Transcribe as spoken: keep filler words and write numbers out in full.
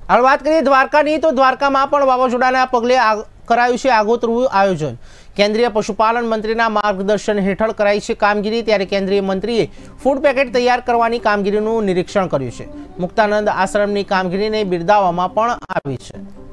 हाल बात करिए द्वारकानी तो द्वारकामां पण वावाझोडाना पगले करायुं छे આગોતરું आयोजन। केन्द्रीय पशुपालन मंत्रीना मार्गदर्शन हेठळ कराई छे कामगीरी। त्यारे केन्द्रीय मंत्रीए फूड पेकेट तैयार करवानी कामगीरीनुं निरीक्षण कर्युं छे। मुक्तानंद आश्रमनी कामगीरीने बिरदाववामां पण आवी छे।